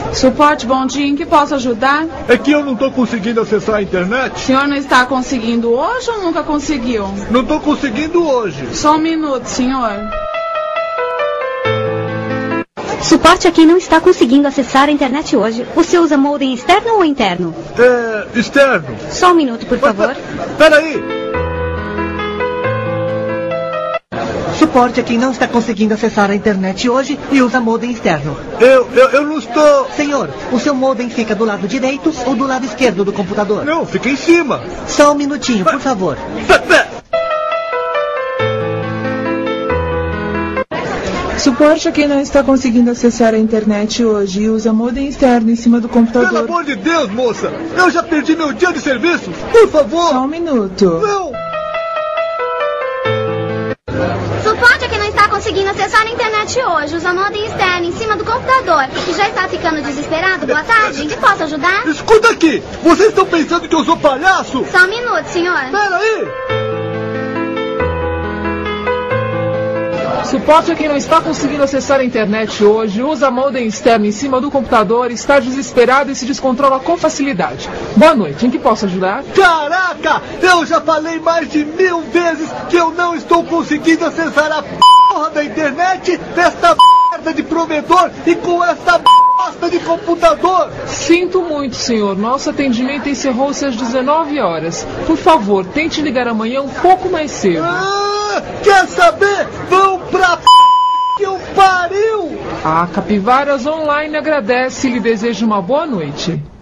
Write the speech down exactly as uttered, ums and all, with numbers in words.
Suporte, bom dia, em que posso ajudar? É que eu não estou conseguindo acessar a internet. O senhor não está conseguindo hoje ou nunca conseguiu? Não estou conseguindo hoje. Só um minuto, senhor. Suporte a quem não está conseguindo acessar a internet hoje. Você usa modem externo ou interno? É, externo. Só um minuto, por favor. Peraí. Suporte a quem não está conseguindo acessar a internet hoje e usa modem externo. Eu, eu, eu não estou... Senhor, o seu modem fica do lado direito ou do lado esquerdo do computador? Não, fica em cima. Só um minutinho, por favor. Suporte a quem não está conseguindo acessar a internet hoje e usa modem externo em cima do computador. Pelo amor de Deus, moça! Eu já perdi meu dia de serviço! Por favor! Só um minuto. Não! Suporte a quem não está conseguindo acessar a internet hoje. Usa modem externo em cima do computador e já está ficando desesperado? Boa tarde, em que posso ajudar? Escuta aqui! Vocês estão pensando que eu sou palhaço? Só um minuto, senhor. Peraí! Suporte a quem não está conseguindo acessar a internet hoje, usa modem externo em cima do computador, está desesperado e se descontrola com facilidade. Boa noite, em que posso ajudar? Caraca! Eu já falei mais de mil vezes que eu não estou conseguindo acessar a porra da internet desta merda de provedor e com esta bosta de computador! Sinto muito, senhor. Nosso atendimento encerrou-se às dezenove horas. Por favor, tente ligar amanhã um pouco mais cedo. Ah, quer saber? Vão pra p... que eu pariu! A Capivaras Online agradece e lhe deseja uma boa noite.